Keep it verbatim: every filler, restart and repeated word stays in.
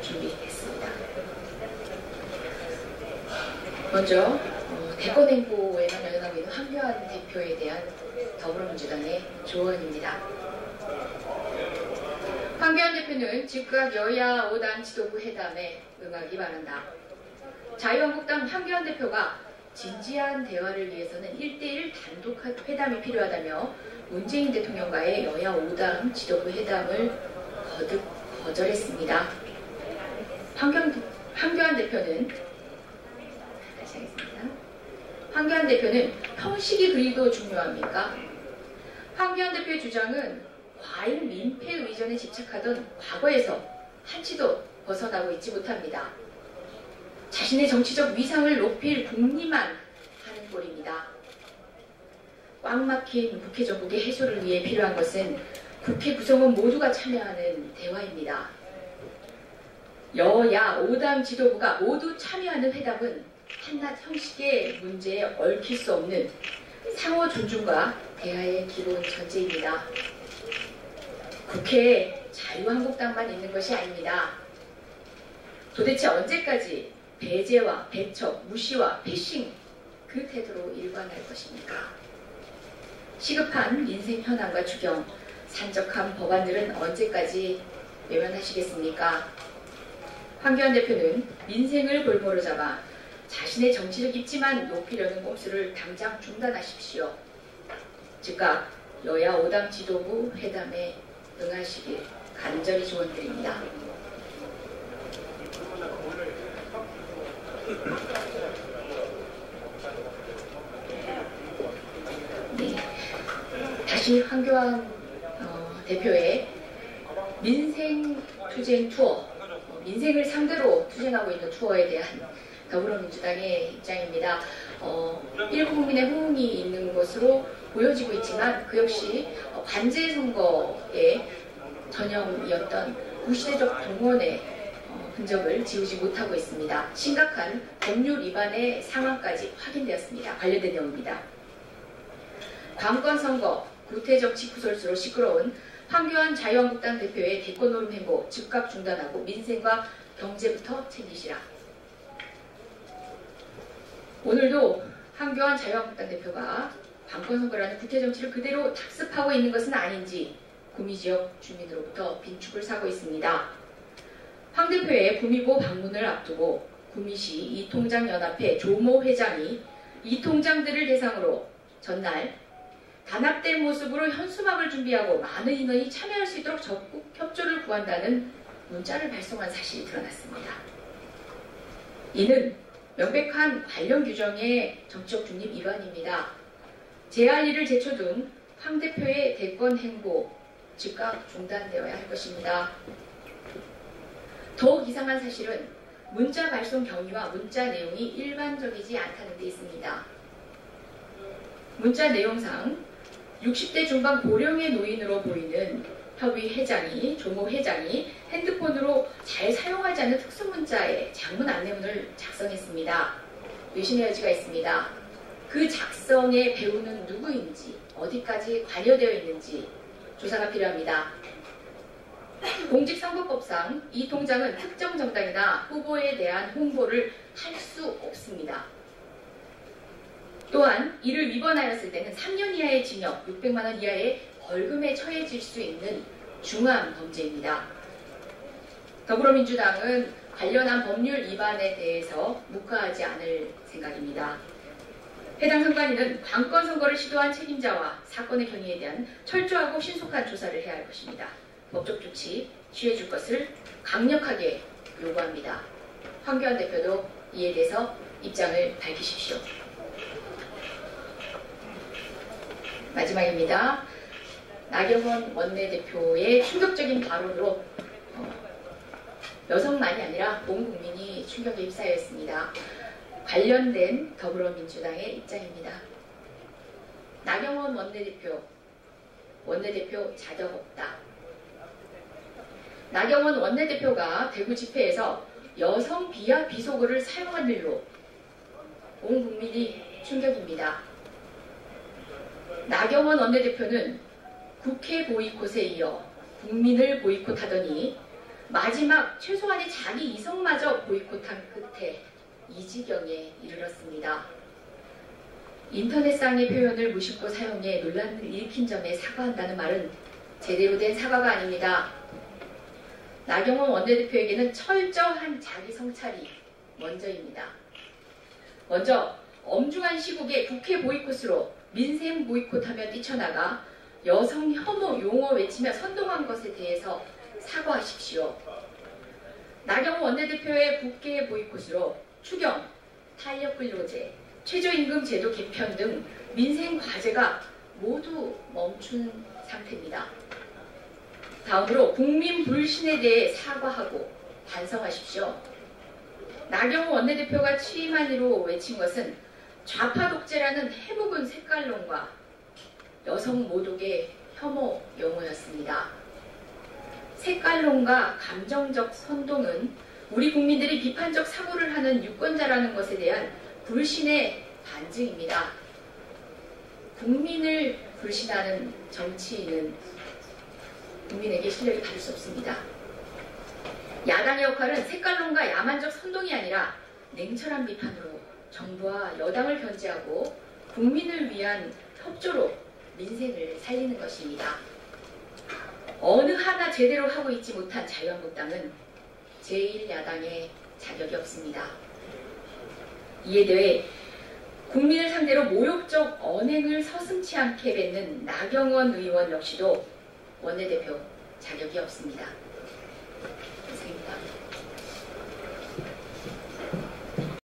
준비했습니다. 먼저 어, 대권 행보에만 연연하고 있는 황교안 대표에 대한 더불어민주당의 조언입니다. 황교안 대표는 즉각 여야 오 당 지도부 회담에 응하기 바란다. 자유한국당 황교안 대표가 진지한 대화를 위해서는 일 대일 단독 회담이 필요하다며 문재인 대통령과의 여야 오 당 지도부 회담을 거듭 거절했습니다. 황교안, 황교안 대표는 다시 하겠습니다. 황교안 대표는 형식이 그리도 중요합니까? 황교안 대표의 주장은 과잉 민폐 의전에 집착하던 과거에서 한치도 벗어나고 있지 못합니다. 자신의 정치적 위상을 높일 궁리만 하는 꼴입니다. 꽉 막힌 국회 정국의 해소를 위해 필요한 것은 국회 구성원 모두가 참여하는 대화입니다. 여야 오 당 지도부가 모두 참여하는 회담은 한낱 형식의 문제에 얽힐 수 없는 상호 존중과 대화의 기본 전제입니다. 국회에 자유한국당만 있는 것이 아닙니다. 도대체 언제까지 배제와 배척, 무시와 패싱 그 태도로 일관할 것입니까? 시급한 민생 현안과 추경, 산적한 법안들은 언제까지 외면하시겠습니까? 황교안 대표는 민생을 볼모로 잡아 자신의 정치적 입지만 높이려는 꼼수를 당장 중단하십시오. 즉각 여야 오 당 지도부 회담에 응하시길 간절히 조언드립니다. 네, 다시 황교안 어, 대표의 민생 투쟁 투어, 어, 민생을 상대로 투쟁하고 있는 투어에 대한 더불어민주당의 입장입니다. 어, 일부 국민의 호응이 있는 것으로 보여지고 있지만 그 역시 관제 선거의 전형이었던 구시대적 동원의 어, 흔적을 지우지 못하고 있습니다. 심각한 법률 위반의 상황까지 확인되었습니다. 관련된 내용입니다. 관건 선거, 구태 정치 구설수로 시끄러운 황교안 자유한국당 대표의 대권 노름 행보 즉각 중단하고 민생과 경제부터 챙기시라. 오늘도 황교안 자유한국당 대표가 관건 선거라는 구태 정치를 그대로 답습하고 있는 것은 아닌지 구미지역 주민으로부터 빈축을 사고 있습니다. 황 대표의 구미고 방문을 앞두고 구미시 이통장연합회 조모 회장이 이 통장들을 대상으로 전날 단합된 모습으로 현수막을 준비하고 많은 인원이 참여할 수 있도록 적극 협조를 구한다는 문자를 발송한 사실이 드러났습니다. 이는 명백한 관련 규정의 정치적 중립 위반입니다. 제알리를 제쳐둔 황 대표의 대권 행보 즉각 중단되어야 할 것입니다. 더욱 이상한 사실은 문자 발송 경위와 문자 내용이 일반적이지 않다는 데 있습니다. 문자 내용상 육십 대 중반 고령의 노인으로 보이는 협의 회장이, 조모 회장이 핸드폰으로 잘 사용하지 않는 특수 문자에 장문 안내문을 작성했습니다. 의심의 여지가 있습니다. 그 작성의 배우는 누구인지, 어디까지 관여되어 있는지 조사가 필요합니다. 공직선거법상 이 통장은 특정 정당이나 후보에 대한 홍보를 할 수 없습니다. 또한 이를 위반하였을 때는 삼 년 이하의 징역, 육백만 원 이하의 벌금에 처해질 수 있는 중한 범죄입니다. 더불어민주당은 관련한 법률 위반에 대해서 묵과하지 않을 생각입니다. 해당 선관위는 관건 선거를 시도한 책임자와 사건의 경위에 대한 철저하고 신속한 조사를 해야 할 것입니다. 법적 조치 취해줄 것을 강력하게 요구합니다. 황교안 대표도 이에 대해서 입장을 밝히십시오. 마지막입니다. 나경원 원내대표의 충격적인 발언으로 어, 여성만이 아니라 온 국민이 충격에 휩싸였습니다. 관련된 더불어민주당의 입장입니다. 나경원 원내대표, 원내대표 자격 없다. 나경원 원내대표가 대구 집회에서 여성 비하 비속어를 사용한 일로 온 국민이 충격입니다. 나경원 원내대표는 국회 보이콧에 이어 국민을 보이콧하더니 마지막 최소한의 자기 이성마저 보이콧한 끝에 이 지경에 이르렀습니다. 인터넷상의 표현을 무심코 사용해 논란을 일으킨 점에 사과한다는 말은 제대로 된 사과가 아닙니다. 나경원 원내대표에게는 철저한 자기 성찰이 먼저입니다. 먼저 엄중한 시국에 국회 보이콧으로 민생 보이콧하며 뛰쳐나가 여성 혐오 용어 외치며 선동한 것에 대해서 사과하십시오. 나경원 원내대표의 국회 보이콧으로 추경, 탄력근로제, 최저임금 제도 개편 등 민생 과제가 모두 멈춘 상태입니다. 다음으로 국민 불신에 대해 사과하고 반성하십시오. 나경원 원내대표가 취임한 이후 외친 것은 좌파 독재라는 해묵은 색깔론과 여성 모독의 혐오 용어였습니다. 색깔론과 감정적 선동은 우리 국민들이 비판적 사고를 하는 유권자라는 것에 대한 불신의 반증입니다. 국민을 불신하는 정치인은 국민에게 신뢰를 받을 수 없습니다. 야당의 역할은 색깔론과 야만적 선동이 아니라 냉철한 비판으로 정부와 여당을 견제하고 국민을 위한 협조로 민생을 살리는 것입니다. 어느 하나 제대로 하고 있지 못한 자유한국당은 제일 야당의 자격이 없습니다. 이에 대해 국민을 상대로 모욕적 언행을 서슴지 않게 뱉는 나경원 의원 역시도 원내대표 자격이 없습니다. 이상입니다.